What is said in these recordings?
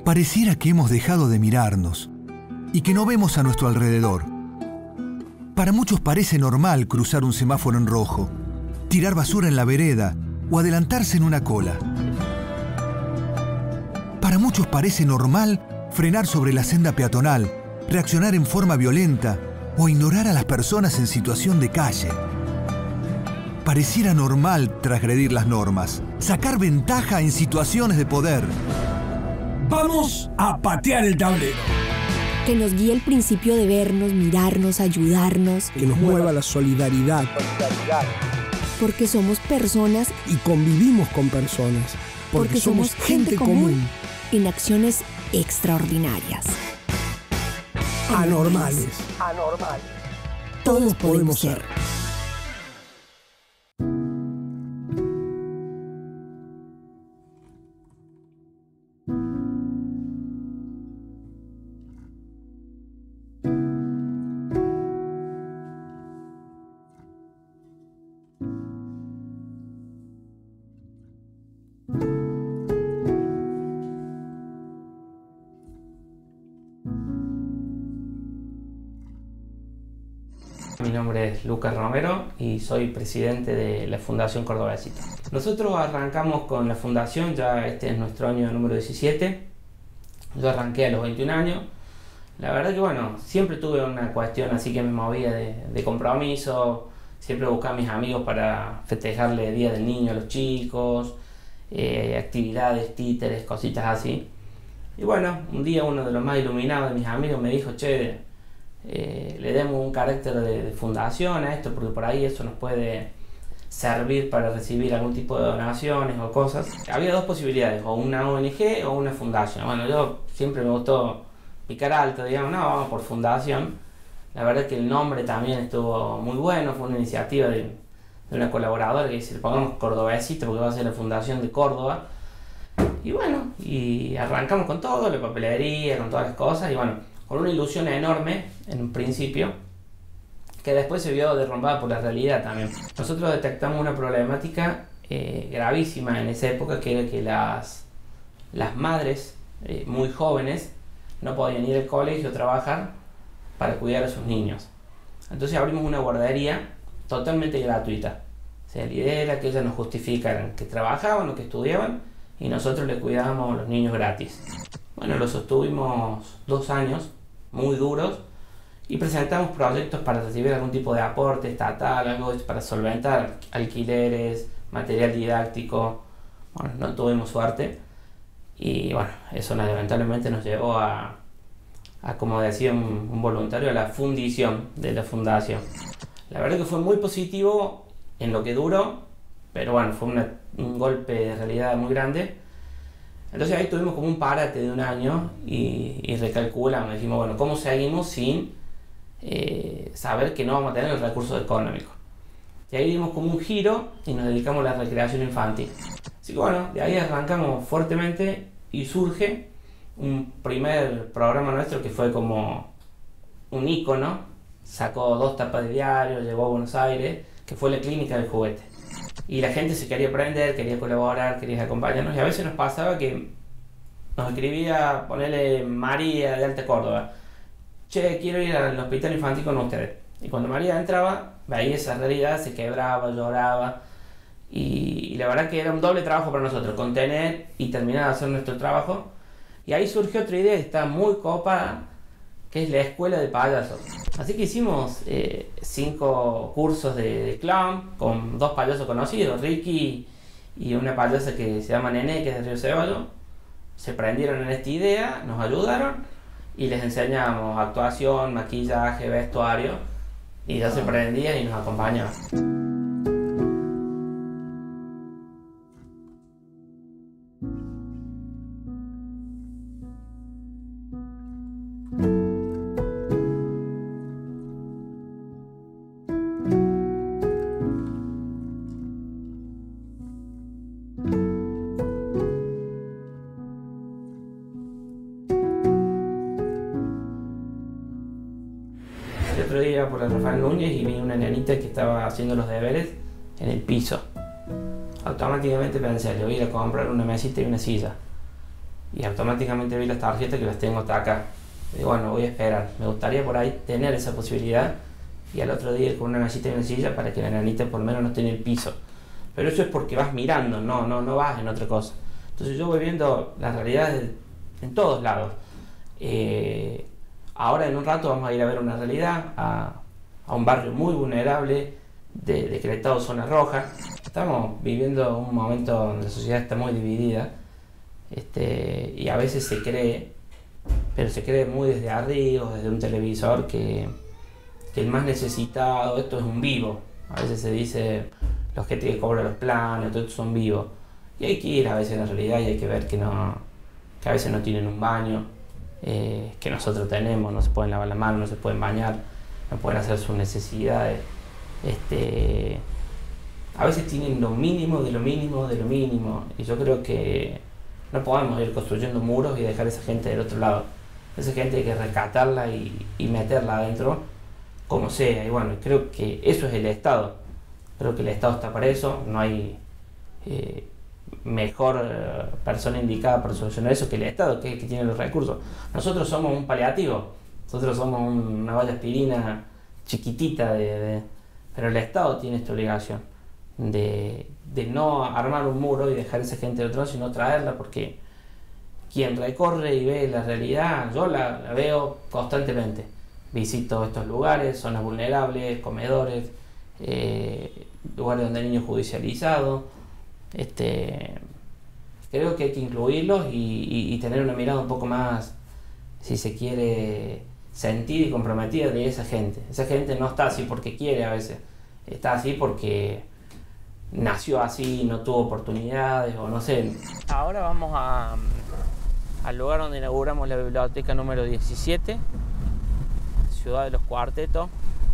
Pareciera que hemos dejado de mirarnos y que no vemos a nuestro alrededor. Para muchos parece normal cruzar un semáforo en rojo, tirar basura en la vereda o adelantarse en una cola. Para muchos parece normal frenar sobre la senda peatonal, reaccionar en forma violenta o ignorar a las personas en situación de calle. Pareciera normal transgredir las normas, sacar ventaja en situaciones de poder. Vamos a patear el tablero. Que nos guíe el principio de vernos, mirarnos, ayudarnos. Que nos mueva la solidaridad. Porque somos personas y convivimos con personas. Porque somos gente común en acciones extraordinarias. Anormales. Todos podemos ser. Mi nombre es Lucas Romero y soy presidente de la Fundación Cordobesito. Nosotros arrancamos con la fundación, ya este es nuestro año número 17. Yo arranqué a los 21 años. La verdad que bueno, siempre tuve una cuestión así que me movía de compromiso. Siempre buscaba a mis amigos para festejarle el Día del Niño a los chicos, actividades, títeres, cositas así. Y bueno, un día uno de los más iluminados de mis amigos me dijo, che, le demos un carácter de fundación a esto porque por ahí eso nos puede servir para recibir algún tipo de donaciones o cosas. Había dos posibilidades, o una ONG o una fundación. Bueno, yo siempre me gustó picar alto, digamos, no, vamos por fundación. La verdad es que el nombre también estuvo muy bueno, fue una iniciativa de una colaboradora que dice, le pongamos Cordobesito porque va a ser la Fundación de Córdoba. Y bueno, y arrancamos con todo, la papelería, con todas las cosas, y bueno, con una ilusión enorme en un principio, que después se vio derrumbada por la realidad también. Nosotros detectamos una problemática gravísima en esa época, que era que las madres muy jóvenes no podían ir al colegio a trabajar para cuidar a sus niños. Entonces abrimos una guardería totalmente gratuita. O sea, la idea era que ellas nos justificaran que trabajaban o que estudiaban y nosotros les cuidábamos a los niños gratis. Bueno, lo sostuvimos 2 años muy duros y presentamos proyectos para recibir algún tipo de aporte estatal, algo para solventar alquileres, material didáctico. Bueno, no tuvimos suerte y bueno, eso lamentablemente nos llevó a como decía un voluntario, a la fundición de la fundación. La verdad que fue muy positivo en lo que duró, pero bueno, fue un golpe de realidad muy grande. Entonces ahí tuvimos como un parate de 1 año y recalculamos, dijimos, bueno, ¿cómo seguimos sin saber que no vamos a tener el recurso económico? Y ahí dimos como un giro y nos dedicamos a la recreación infantil. Así que bueno, de ahí arrancamos fuertemente y surge un primer programa nuestro que fue como un ícono, sacó 2 tapas de diario, llegó a Buenos Aires, que fue la clínica del juguete. Y la gente se quería aprender, quería colaborar, quería acompañarnos, y a veces nos pasaba que nos escribía, ponerle María de Alta Córdoba, che, quiero ir al hospital infantil con ustedes. Y cuando María entraba, veía esa realidad, se quebraba, lloraba, y la verdad que era un doble trabajo para nosotros, contener y terminar de hacer nuestro trabajo. Y ahí surgió otra idea que está muy copada, que es la escuela de payasos. Así que hicimos 5 cursos de clown con 2 payasos conocidos, Ricky y una payasa que se llama Nene, que es de Río Ceballos. Se prendieron en esta idea, nos ayudaron y les enseñamos actuación, maquillaje, vestuario, y ya se prendían y nos acompañaban. El otro día iba por el Rafael Núñez y vi una nenita que estaba haciendo los deberes en el piso. Automáticamente pensé, le voy a ir a comprar una mesita y una silla. y automáticamente vi las tarjetas que las tengo hasta acá. Y bueno, voy a esperar. Me gustaría por ahí tener esa posibilidad y al otro día ir con una mesita y una silla para que la nenita por lo menos no esté en el piso. Pero eso es porque vas mirando, no vas en otra cosa. Entonces yo voy viendo las realidades en todos lados. Ahora en un rato vamos a ir a ver una realidad a un barrio muy vulnerable, decretado zona roja. Estamos viviendo un momento donde la sociedad está muy dividida, y a veces se cree, pero se cree muy desde arriba, desde un televisor, que el más necesitado, esto es un vivo. A veces se dice, los que cobran los planes, todos son vivos. Y hay que ir a veces a la realidad y hay que ver que a veces no tienen un baño, que nosotros tenemos, no se pueden lavar las manos, no se pueden bañar, no pueden hacer sus necesidades. A veces tienen lo mínimo de lo mínimo de lo mínimo, y yo creo que no podemos ir construyendo muros y dejar a esa gente del otro lado. Esa gente hay que rescatarla y meterla adentro como sea, y bueno, creo que eso es el Estado. Creo que el Estado está para eso, no hay mejor persona indicada para solucionar eso que el Estado, que tiene los recursos. Nosotros somos un paliativo, nosotros somos una valla aspirina chiquitita, pero el Estado tiene esta obligación de no armar un muro y dejar a esa gente de otro lado, sino traerla, porque quien recorre y ve la realidad, yo la veo constantemente. Visito estos lugares, zonas vulnerables, comedores, lugares donde hay niños judicializados. Creo que hay que incluirlos y tener una mirada un poco más, si se quiere, sentida y comprometida de esa gente. Esa gente no está así porque quiere, a veces está así porque nació así, no tuvo oportunidades o no sé. Ahora vamos al lugar donde inauguramos la biblioteca número 17, Ciudad de los Cuartetos.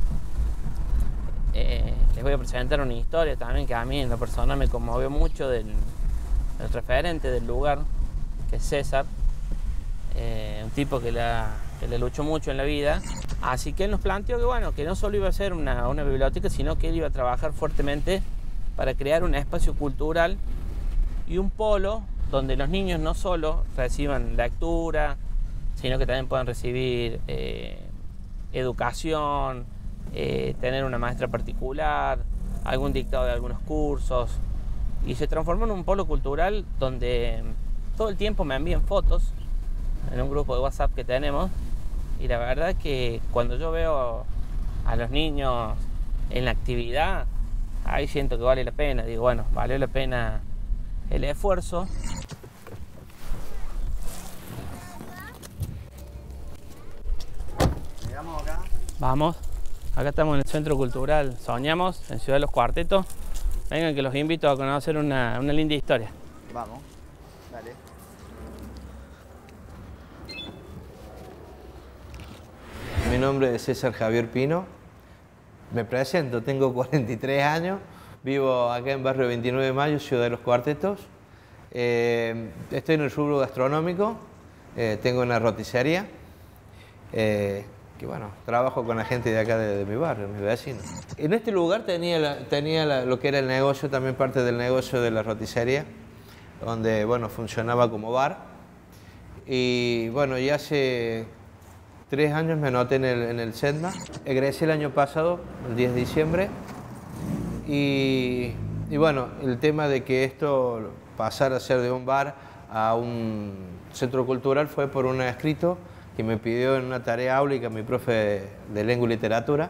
Les voy a presentar una historia también que a mí en lo personal me conmovió mucho del referente del lugar, que es César, un tipo que le luchó mucho en la vida. Así que él nos planteó que, bueno, que no solo iba a ser una biblioteca, sino que él iba a trabajar fuertemente para crear un espacio cultural y un polo donde los niños no solo reciban lectura, sino que también puedan recibir educación, tener una maestra particular, algún dictado de algunos cursos, y se transformó en un polo cultural donde todo el tiempo me envían fotos en un grupo de WhatsApp que tenemos, y la verdad es que cuando yo veo a los niños en la actividad, ahí siento que vale la pena. Digo, bueno, valió la pena el esfuerzo. Llegamos acá. Vamos, acá estamos en el Centro Cultural Soñamos, en Ciudad de los Cuartetos. Vengan que los invito a conocer una linda historia. Vamos, dale. Mi nombre es César Javier Pino. Me presento, tengo 43 años, vivo acá en barrio 29 de Mayo, Ciudad de los Cuartetos. Estoy en el rubro gastronómico, tengo una roticería, que bueno, trabajo con la gente de acá de mi barrio, mis vecinos. En este lugar tenía lo que era el negocio, también parte del negocio de la roticería, donde bueno, funcionaba como bar. Y bueno, ya hace 3 años me anoté en el SEDMA. Egresé el año pasado, el 10 de diciembre. Y bueno, el tema de que esto pasara a ser de un bar a un centro cultural fue por un escrito que me pidió en una tarea áulica mi profe de lengua y literatura,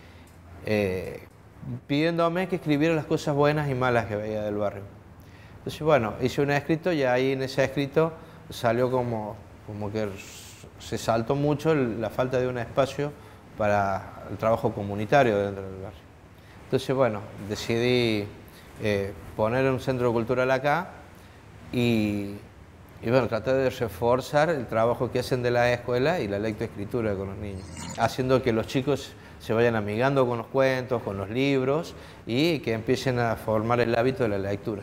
pidiéndome que escribiera las cosas buenas y malas que veía del barrio. Entonces, bueno, hice un escrito y ahí en ese escrito salió como que se saltó mucho la falta de un espacio para el trabajo comunitario dentro del barrio. Entonces, bueno, decidí poner un centro cultural acá y bueno, tratar de reforzar el trabajo que hacen de la escuela y la lectoescritura con los niños, haciendo que los chicos se vayan amigando con los cuentos, con los libros y que empiecen a formar el hábito de la lectura.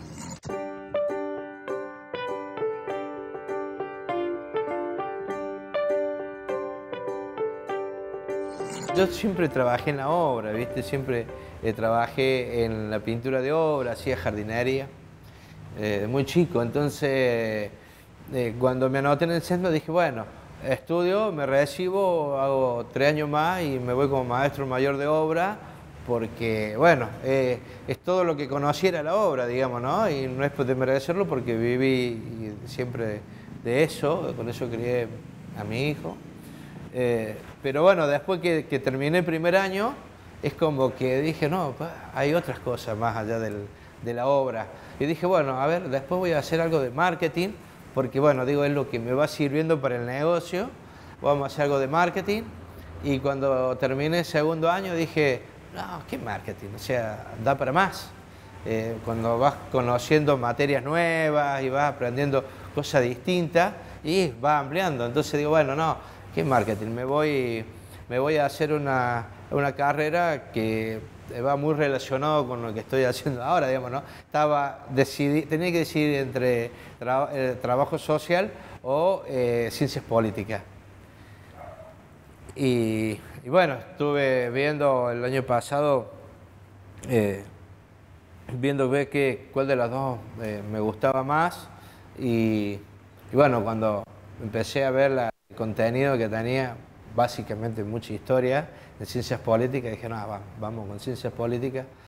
Yo siempre trabajé en la obra, ¿viste? Siempre trabajé en la pintura de obra, hacía jardinería, muy chico, entonces cuando me anoté en el centro dije, bueno, estudio, me recibo, hago 3 años más y me voy como maestro mayor de obra, porque, bueno, es todo lo que conociera la obra, digamos, ¿no? Y no es por desmerecerlo porque viví siempre de eso, con eso crié a mi hijo. Pero bueno, después que terminé el primer año, es como que dije, no, hay otras cosas más allá de la obra. Y dije, bueno, a ver, después voy a hacer algo de marketing, porque bueno, digo, es lo que me va sirviendo para el negocio, vamos a hacer algo de marketing. Y cuando terminé el segundo año dije, no, ¿qué marketing? O sea, da para más. Cuando vas conociendo materias nuevas y vas aprendiendo cosas distintas y vas ampliando. Entonces digo, bueno, no, ¿qué marketing? Me voy a hacer una carrera que va muy relacionado con lo que estoy haciendo ahora, digamos, ¿no? Tenía que decidir entre trabajo social o ciencias políticas. Y bueno, estuve viendo el año pasado, viendo cuál de las dos me gustaba más y bueno, cuando empecé a ver el contenido que tenía, básicamente mucha historia de ciencias políticas, dije, no, vamos con ciencias políticas.